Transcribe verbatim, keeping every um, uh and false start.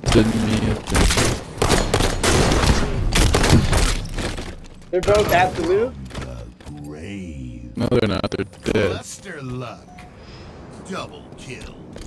Send me a thing. They're both absolute. No, they're not. They're dead. Cluster luck. Double kill.